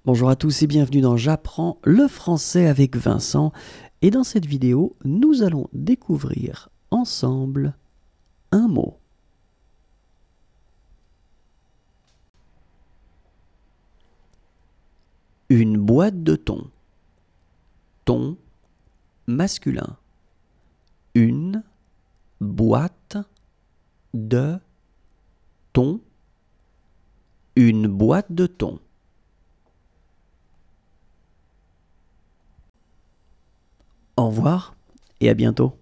Bonjour à tous et bienvenue dans J'apprends le français avec Vincent. Et dans cette vidéo, nous allons découvrir ensemble un mot. Une boîte de thon. Thon masculin. Une boîte de thon. Une boîte de thon. Au revoir et à bientôt.